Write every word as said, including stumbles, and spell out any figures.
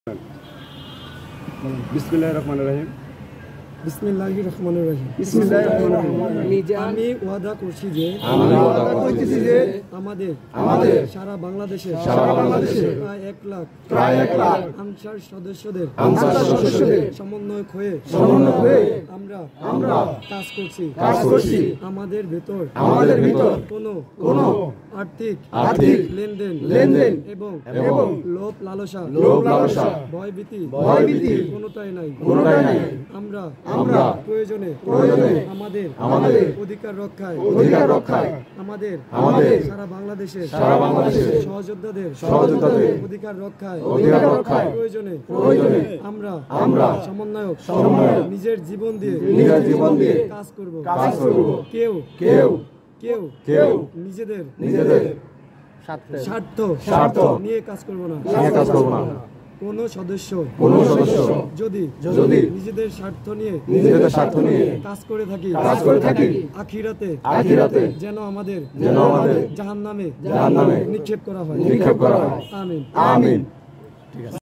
বিসমিল্লাহির রহমানির রহিম। বিসমিল্লাহির রহমানির রহিম। বিসমিল্লাহির রহমানির রহিম। আমি ওয়াদা করছি যে আমি ওয়াদা করতেছি যে আমাদের আমাদের সারা বাংলাদেশে সারা বাংলাদেশে প্রায় এক লাখ প্রায় এক লাখ আনসার সদস্যদের আনসার সদস্যদের সমন্বয় হয়ে সমন্বয় হয়ে আমরা আমরা কাজ করছি কাজ করছি। আমাদের ভেতর আমাদের ভিতর কোনো কোনো আর্থিক আর্থিক লেনদেন লেনদেন এবং এবং লোভ লালসা লোভ লালসা ভয়ভীতি ভয়ভীতি কোনোটাই নাই কোনোটাই নাই। আমরা আমরা প্রয়োজনে প্রয়োজনে আমাদের আমাদের অধিকার রক্ষায় অধিকার রক্ষায় আমাদের আমাদের সারা বাংলাদেশের সারা বাংলাদেশের সহযোদ্ধাদের সহযোদ্ধাদের অধিকার রক্ষায় অধিকার রক্ষায় প্রয়োজনে প্রয়োজনে আমরা আমরা সমন্বয়ক সমন্বয়ক নিজের জীবন দিয়ে নিজের জীবন দিয়ে কাজ করব কাজ করব। কেউ কেউ কেউ কেউ নিজেদের নিজেদের স্বার্থ স্বার্থ নিয়ে কাজ করব না নিয়ে কাজ করব না। কোন সদস্য কোন সদস্য যদি যদি নিজেদের স্বার্থ নিয়ে নিজেদের স্বার্থ নিয়ে কাজ করে থাকি কাজ করে থাকি আখিরাতে আখিরাতে যেন আমাদের যেন আমাদের জাহান্নামে জাহান্নামে নিক্ষেপ করা হয় নিক্ষেপ করা হয়। আমিন আমিন।